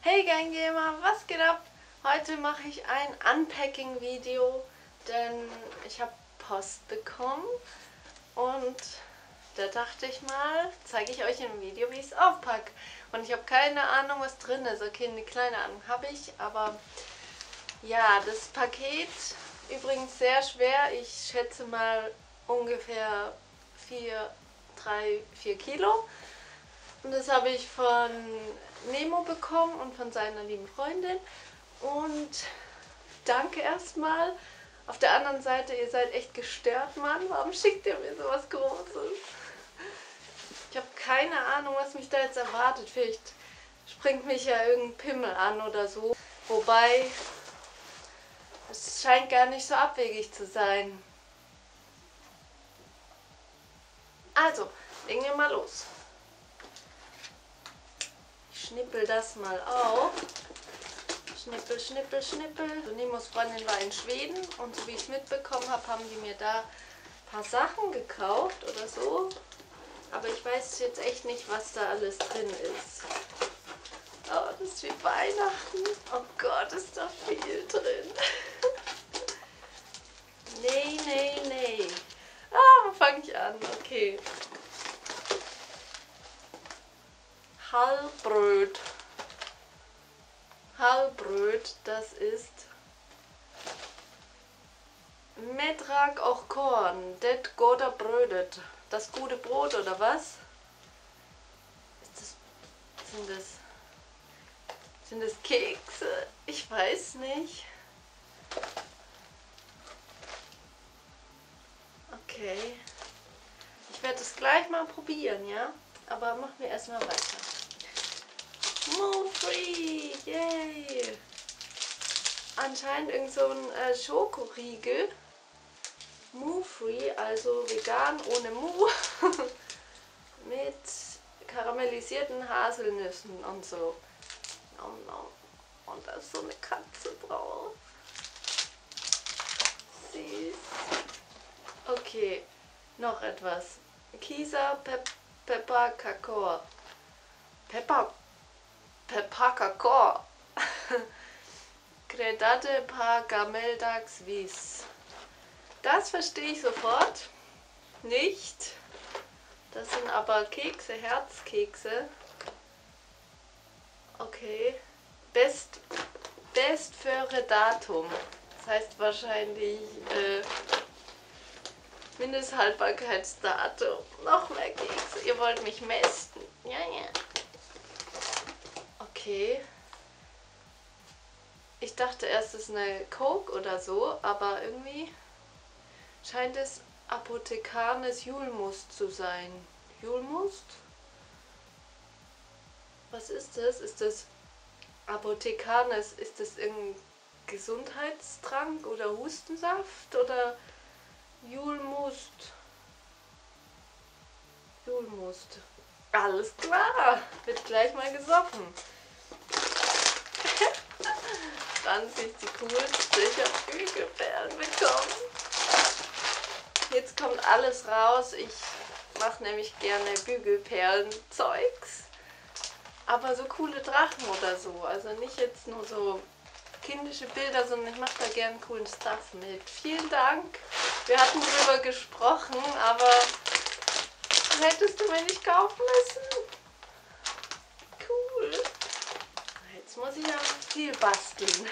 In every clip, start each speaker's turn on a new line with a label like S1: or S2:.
S1: Hey Gang Gamer, was geht ab? Heute mache ich ein Unpacking-Video, denn ich habe Post bekommen und da dachte ich mal, zeige ich euch im Video, wie ich es aufpacke. Und ich habe keine Ahnung, was drin ist. Okay, eine kleine Ahnung habe ich, aber ja, das Paket übrigens sehr schwer. Ich schätze mal ungefähr 4 Kilo. Und das habe ich von Nemo bekommen und von seiner lieben Freundin. Und danke erstmal. Auf der anderen Seite, ihr seid echt gestört, Mann. Warum schickt ihr mir sowas Großes? Ich habe keine Ahnung, was mich da jetzt erwartet. Vielleicht springt mich ja irgendein Pimmel an oder so. Wobei, es scheint gar nicht so abwegig zu sein. Also, legen wir mal los. Ich schnippel das mal auf. Schnippel, schnippel, schnippel. So, Nemos Freundin war in Schweden und so wie ich es mitbekommen habe, haben die mir da ein paar Sachen gekauft oder so. Aber ich weiß jetzt echt nicht, was da alles drin ist. Oh, das ist wie Weihnachten. Oh Gott, ist da viel drin. Nee, nee, nee. Ah, wo fange ich an? Okay. Halvbröd. Halvbröd, das ist Medrak och Korn, det goda Brödet. Das gute Brot oder was? Sind das Kekse? Ich weiß nicht. Okay. Ich werde es gleich mal probieren, ja? Aber machen wir erstmal weiter. Move Free! Yay! Anscheinend irgend so ein Schokoriegel. Move Free, also vegan ohne Mu. Mit karamellisierten Haselnüssen und so. Nom, nom. Und da ist so eine Katze drauf. Süß. Okay, noch etwas. Kisa Peppa Kakor. Peppa Kakor. Credate par Gameldags Wies. Das verstehe ich sofort nicht. Das sind aber Kekse, Herzkekse. Okay. Best für Datum. Das heißt wahrscheinlich Mindesthaltbarkeitsdatum. Noch mehr Kekse. Ihr wollt mich mästen. Ja, ja. Okay. Ich dachte erst, es ist eine Coke oder so, aber irgendwie scheint es Apothekarnes Julmust zu sein. Julmust? Was ist das? Ist das Apothekarnes? Ist das irgendein Gesundheitstrank oder Hustensaft oder Julmust? Julmust. Alles klar. Wird gleich mal gesoffen. Franzi ist die coolste. Ich habe Bügelperlen bekommen. Jetzt kommt alles raus. Ich mache nämlich gerne Bügelperlen-Zeugs. Aber so coole Drachen oder so. Also nicht jetzt nur so kindische Bilder, sondern ich mache da gerne coolen Stuff mit. Vielen Dank. Wir hatten drüber gesprochen, aber hättest du mir nicht kaufen müssen. Cool. Jetzt muss ich ja viel basteln.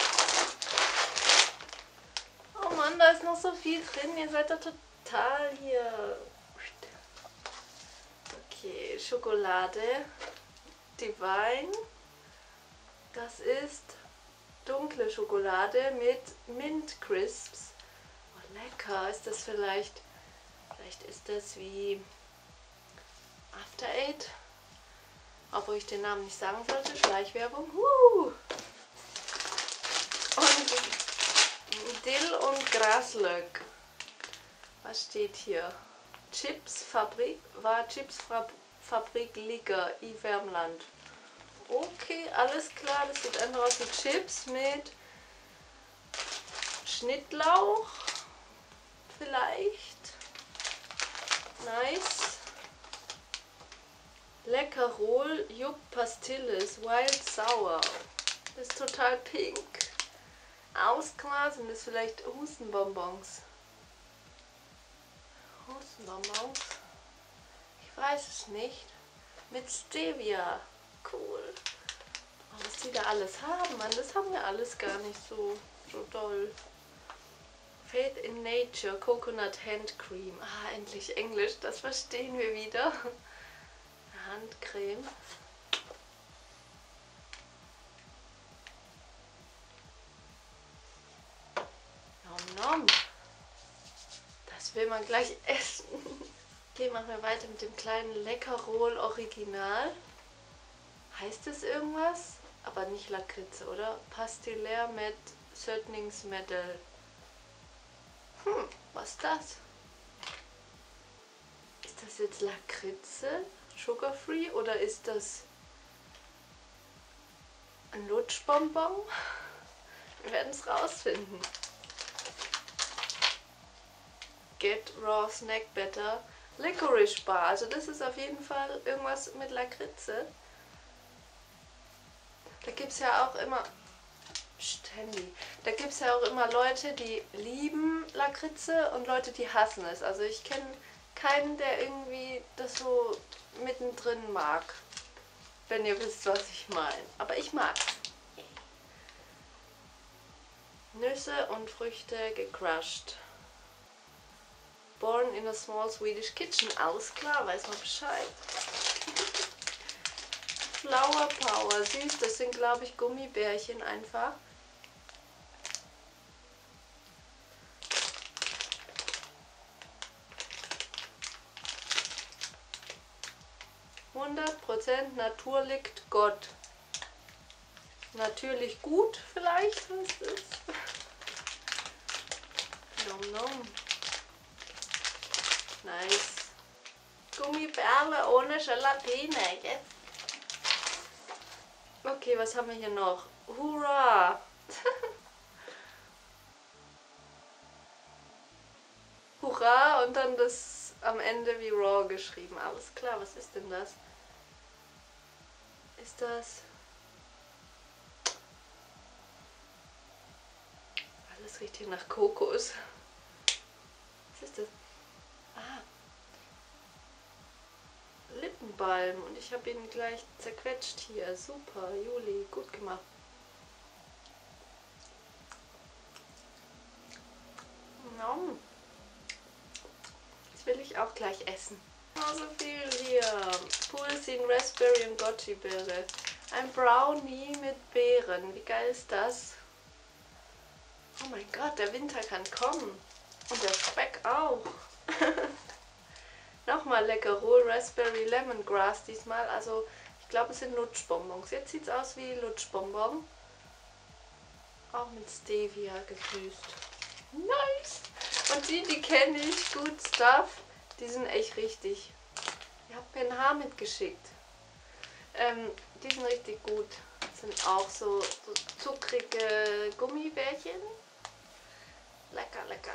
S1: Oh Mann, da ist noch so viel drin. Ihr seid da total hier. Okay, Schokolade. Divine. Das ist dunkle Schokolade mit Mint Crisps. Oh, lecker. Ist das vielleicht ist das wie After Eight? Obwohl ich den Namen nicht sagen sollte. Schleichwerbung. Und Dill und Graslöck. Was steht hier? Chipsfabrik Liga i Värmland. Okay, alles klar. Das sieht einfach aus wie Chips mit Schnittlauch. Vielleicht. Nice. Leckerol Juck Pastilles Wild Sour. Das ist total pink. Ausklar sind das vielleicht Hustenbonbons. Hustenbonbons? Ich weiß es nicht. Mit Stevia. Cool. Oh, was die da alles haben, Mann, das haben wir alles gar nicht so doll. Faith in Nature Coconut Hand Cream. Ah, endlich Englisch, das verstehen wir wieder. Handcreme. Nom nom. Das will man gleich essen. Okay, machen wir weiter mit dem kleinen Leckerol Original. Heißt es irgendwas? Aber nicht Lakritze, oder? Pastiller mit Sötningsmittel. Was ist das? Ist das jetzt Lakritze? Sugar Free? Oder ist das ein Lutschbonbon? Wir werden es rausfinden. Get Raw Snack Better Licorice Bar. Also das ist auf jeden Fall irgendwas mit Lakritze. Da gibt es ja auch immer... Handy. Da gibt es ja auch immer Leute, die lieben Lakritze und Leute, die hassen es. Also ich kenne keinen, der irgendwie das so mittendrin mag. Wenn ihr wisst, was ich meine. Aber ich mag's. Nüsse und Früchte gecrushed. Born in a small Swedish kitchen. Alles klar, weiß man Bescheid. Flower Power. Süß, das sind glaube ich Gummibärchen einfach. 100% Natur liegt Gott. Natürlich gut vielleicht, was ist. Nom nom. Nice. Gummibärle ohne Gelatine, yes. Okay, was haben wir hier noch? Hurra! Hurra und dann das am Ende wie Raw geschrieben. Alles klar, was ist denn das? Ist das... Alles riecht hier nach Kokos. Was ist das? Ah. Lippenbalm und ich habe ihn gleich zerquetscht hier. Super, Juli, gut gemacht. Nom. Das will ich auch gleich essen. Oh, so viel hier. Pulsin, Raspberry und Goji-Beere. Ein Brownie mit Beeren. Wie geil ist das? Oh mein Gott, der Winter kann kommen. Und der Speck auch. Nochmal Leckerol, Raspberry, Lemongrass diesmal. Also ich glaube, es sind Lutschbonbons. Jetzt sieht es aus wie Lutschbonbon. Auch mit Stevia gesüßt. Nice! Und die kenne ich. Good Stuff. Die sind echt richtig. Ihr habt mir ein Haar mitgeschickt. Die sind richtig gut. Das sind auch so zuckrige Gummibärchen. Lecker, lecker.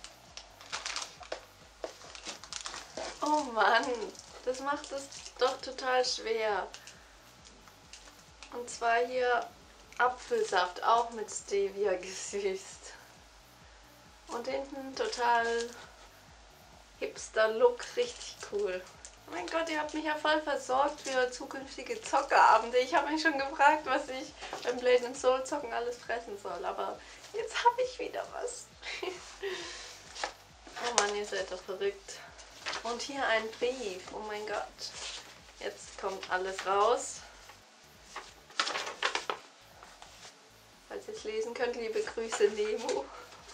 S1: Oh Mann, das macht es doch total schwer. Und zwar hier Apfelsaft, auch mit Stevia gesüßt. Und hinten total Hipster-Look, richtig cool. Oh mein Gott, ihr habt mich ja voll versorgt für zukünftige Zockerabende. Ich habe mich schon gefragt, was ich beim Blade & Soul zocken alles fressen soll. Aber jetzt habe ich wieder was. Oh Mann, ihr seid doch verrückt. Und hier ein Brief. Oh mein Gott. Jetzt kommt alles raus. Falls ihr es lesen könnt, liebe Grüße, Nemo.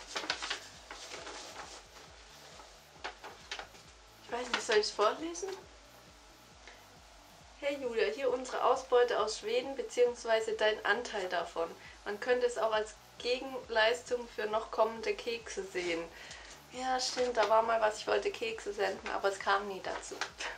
S1: Ich weiß nicht, soll ich es vorlesen? Hey Julia, hier unsere Ausbeute aus Schweden bzw. dein Anteil davon. Man könnte es auch als Gegenleistung für noch kommende Kekse sehen. Ja, stimmt, da war mal was, ich wollte Kekse senden, aber es kam nie dazu.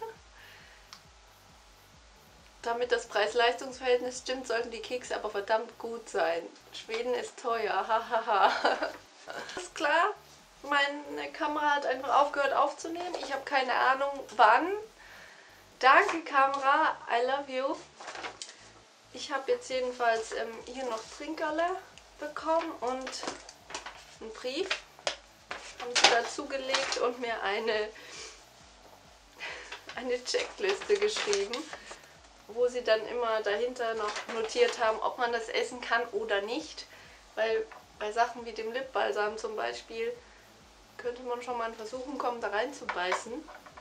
S1: Damit das Preis-Leistungs-Verhältnis stimmt, sollten die Kekse aber verdammt gut sein. Schweden ist teuer, hahaha. Ist klar, meine Kamera hat einfach aufgehört aufzunehmen. Ich habe keine Ahnung wann. Danke Kamera, I love you. Ich habe jetzt jedenfalls hier noch Trinkerle bekommen und einen Brief. Haben sie dazugelegt und mir eine Checkliste geschrieben, wo sie dann immer dahinter noch notiert haben, ob man das essen kann oder nicht. Weil bei Sachen wie dem Lipbalsam zum Beispiel könnte man schon mal in Versuchung kommen, da reinzubeißen.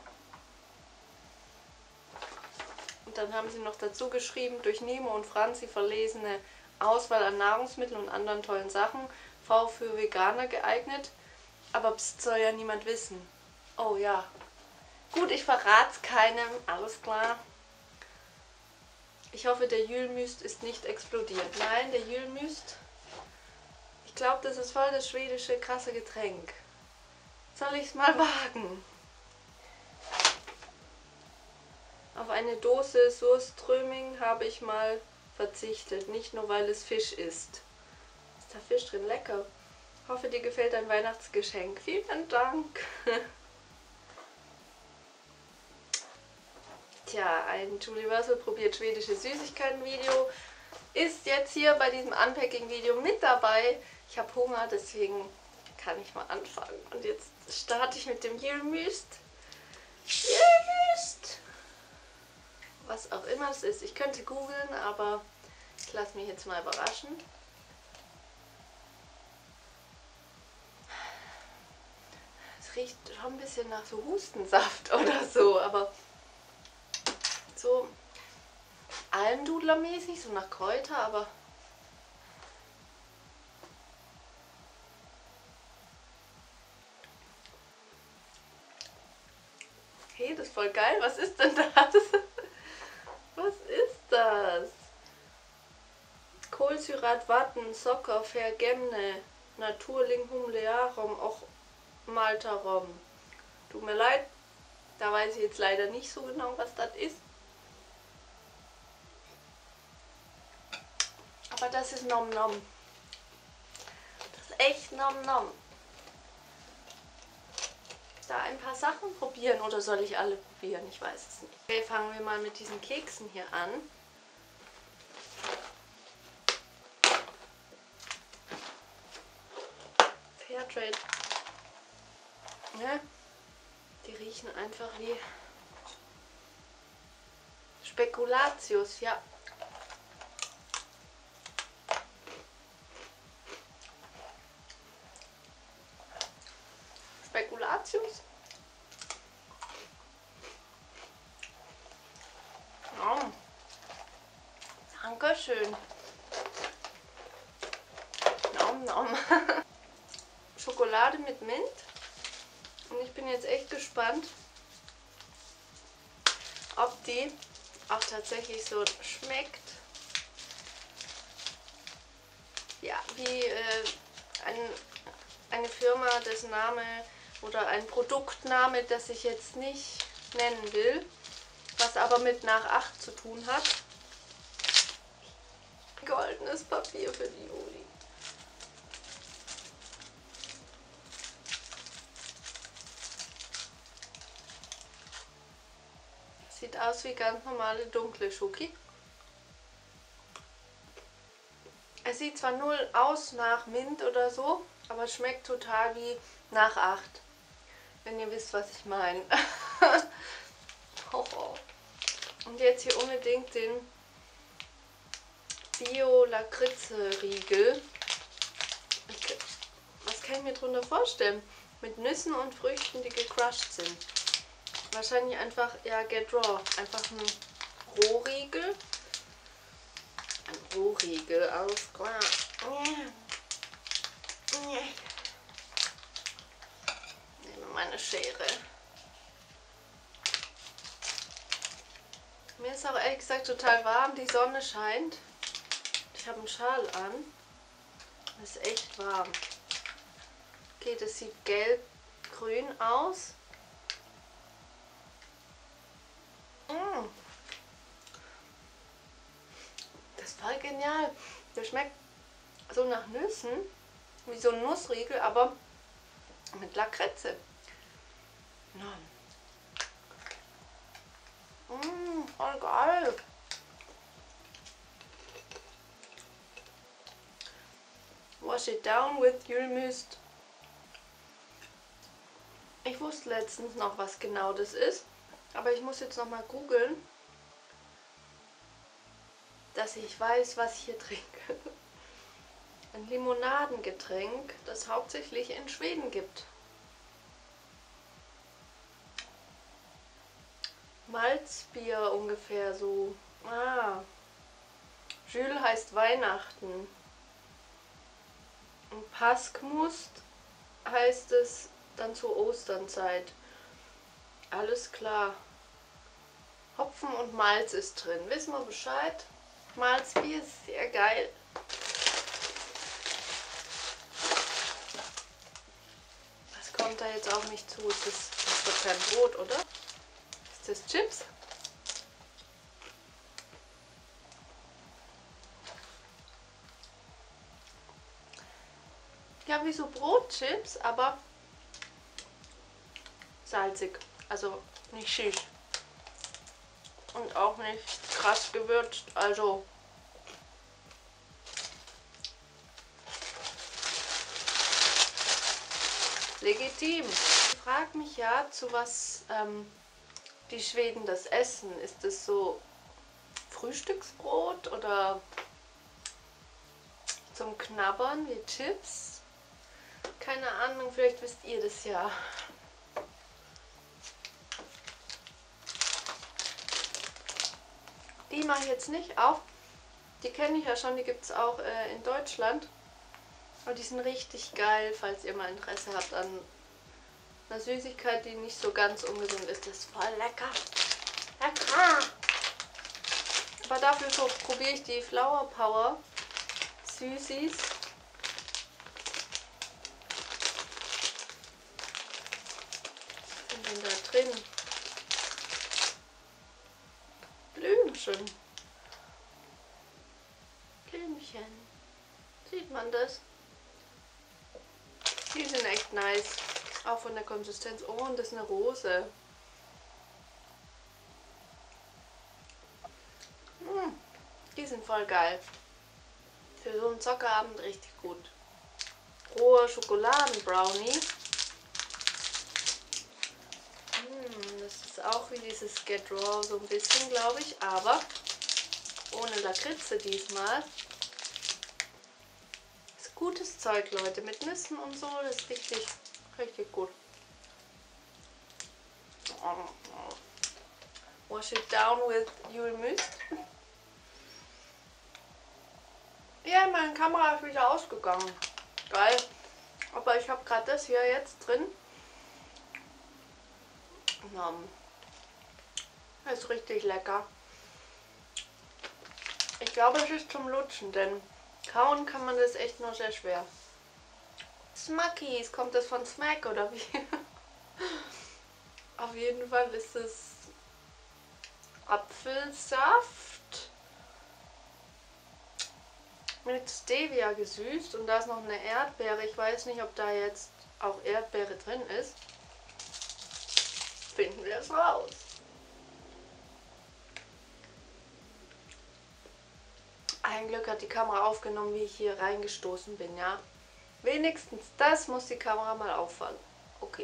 S1: Und dann haben sie noch dazu geschrieben, durch Nemo und Franzi verlesene Auswahl an Nahrungsmitteln und anderen tollen Sachen, V für Veganer geeignet. Aber pst, soll ja niemand wissen. Oh ja. Gut, ich verrate es keinem, alles klar. Ich hoffe, der Julmust ist nicht explodiert. Nein, der Julmust, ich glaube, das ist voll das schwedische krasse Getränk. Soll ich es mal wagen? Auf eine Dose Surströmming habe ich mal verzichtet. Nicht nur, weil es Fisch ist. Ist da Fisch drin? Lecker. Hoffe, dir gefällt dein Weihnachtsgeschenk. Vielen Dank. Tja, ein Juliversal probiert schwedische Süßigkeiten-Video ist jetzt hier bei diesem Unpacking-Video mit dabei. Ich habe Hunger, deswegen kann ich mal anfangen. Und jetzt starte ich mit dem Julmust. Julmust! Was auch immer es ist. Ich könnte googeln, aber ich lasse mich jetzt mal überraschen. Es riecht schon ein bisschen nach so Hustensaft oder so, aber so Almdudlermäßig, so nach Kräuter, aber hey, das ist voll geil. Was ist denn das? Was ist das? Kohlsyrat, Watten, Zucker, Vergemne, Naturling, Humlearum, auch Maltarum. Tut mir leid, da weiß ich jetzt leider nicht so genau, was das ist. Aber das ist Nom Nom. Das ist echt Nom Nom. Da ein paar Sachen probieren oder soll ich alle probieren? Ich weiß es nicht. Okay, fangen wir mal mit diesen Keksen hier an. Fairtrade. Ja, die riechen einfach wie Spekulatius, ja. Spekulatius. Oh. Dankeschön. Nom nom. Schokolade mit Mint. Und ich bin jetzt echt gespannt, ob die auch tatsächlich so schmeckt. Ja, wie eine Firma, dessen Name oder ein Produktname, das ich jetzt nicht nennen will, was aber mit nach 8 zu tun hat. Goldenes Papier für die Juli. Sieht aus wie ganz normale dunkle Schoki. Es sieht zwar null aus nach Mint oder so, aber es schmeckt total wie nach 8. Wenn ihr wisst, was ich meine. Und jetzt hier unbedingt den Bio-Lakritze-Riegel. Was kann ich mir darunter vorstellen? Mit Nüssen und Früchten, die gecrushed sind. Wahrscheinlich einfach, ja, Get Raw. Einfach ein Rohriegel. Ein Rohriegel, alles klar. Nehme meine Schere. Mir ist auch ehrlich gesagt total warm, die Sonne scheint. Ich habe einen Schal an. Es ist echt warm. Okay, das sieht gelb-grün aus. Das ist voll genial. Der schmeckt so nach Nüssen, wie so ein Nussriegel, aber mit Lakritze. Voll geil. Wash it down with Eurymuesli. Ich wusste letztens noch, was genau das ist, aber ich muss jetzt noch mal googeln, dass ich weiß, was ich hier trinke. Ein Limonadengetränk, das hauptsächlich in Schweden gibt. Malzbier ungefähr so. Jul heißt Weihnachten. Und Paskmust heißt es dann zur Osternzeit. Alles klar. Hopfen und Malz ist drin. Wissen wir Bescheid? Malzbier ist sehr geil. Was kommt da jetzt auf mich zu? Das wird kein Brot, oder? Ist das Chips? Ja, wie so Brotchips, aber salzig. Also nicht süß. Und auch nicht krass gewürzt. Also legitim. Ich frage mich ja, zu was die Schweden das essen. Ist das so Frühstücksbrot oder zum Knabbern wie Chips? Keine Ahnung, vielleicht wisst ihr das ja. Die mache ich jetzt nicht auf. Die kenne ich ja schon, die gibt es auch in Deutschland. Aber die sind richtig geil, falls ihr mal Interesse habt an einer Süßigkeit, die nicht so ganz ungesund ist. Das ist voll lecker. Lecker! Aber dafür so probiere ich die Flower Power Süßis. Was sind denn da drin? Blümchen. Blümchen. Sieht man das? Die sind echt nice. Auch von der Konsistenz. Oh, und das ist eine Rose. Die sind voll geil. Für so einen Zockerabend richtig gut. Rohe Schokoladenbrownie. Das ist auch wie dieses Get Raw so ein bisschen, glaube ich. Aber ohne Lakritze diesmal. Ist gutes Zeug, Leute. Mit Nüssen und so. Das ist richtig, richtig gut. Wash it down with Eurymuesli. Ja, meine Kamera ist wieder ausgegangen. Geil. Aber ich habe gerade das hier jetzt drin. Das ist richtig lecker. Ich glaube, es ist zum Lutschen, denn kauen kann man das echt nur sehr schwer. Smuckies, kommt das von Smack oder wie? Auf jeden Fall ist es Apfelsaft mit Stevia gesüßt und da ist noch eine Erdbeere. Ich weiß nicht, ob da jetzt auch Erdbeere drin ist. Finden wir es raus. Ein Glück hat die Kamera aufgenommen, wie ich hier reingestoßen bin, ja. Wenigstens das muss die Kamera mal auffangen. Okay.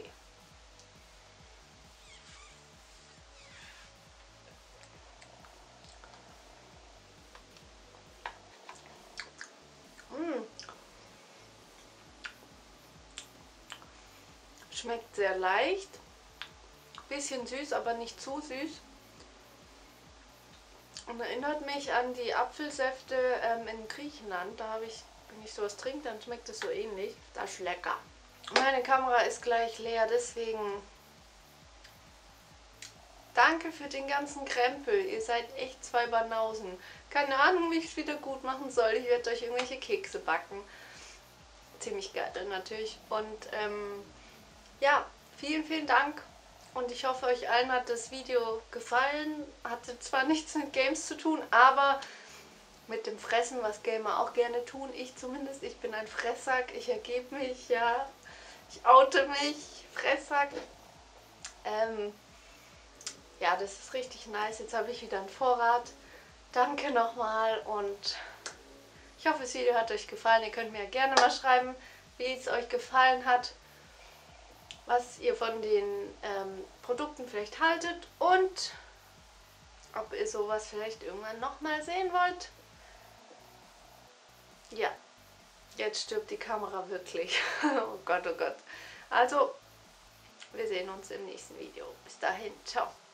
S1: Schmeckt sehr leicht. Bisschen süß, aber nicht zu süß. Und erinnert mich an die Apfelsäfte in Griechenland. Da habe ich, wenn ich sowas trinke, dann schmeckt es so ähnlich. Das ist lecker. Meine Kamera ist gleich leer, deswegen danke für den ganzen Krempel. Ihr seid echt zwei Banausen. Keine Ahnung, wie ich es wieder gut machen soll. Ich werde euch irgendwelche Kekse backen. Ziemlich geil natürlich. Und ja, vielen, vielen Dank. Und ich hoffe, euch allen hat das Video gefallen. Hatte zwar nichts mit Games zu tun, aber mit dem Fressen, was Gamer auch gerne tun. Ich zumindest, ich bin ein Fresssack. Ich ergebe mich, ja. Ich oute mich. Fresssack. ja, das ist richtig nice. Jetzt habe ich wieder einen Vorrat. Danke nochmal und ich hoffe, das Video hat euch gefallen. Ihr könnt mir gerne mal schreiben, wie es euch gefallen hat, was ihr von den Produkten vielleicht haltet und ob ihr sowas vielleicht irgendwann nochmal sehen wollt. Ja, jetzt stirbt die Kamera wirklich. Oh Gott, oh Gott. Also, wir sehen uns im nächsten Video. Bis dahin, ciao.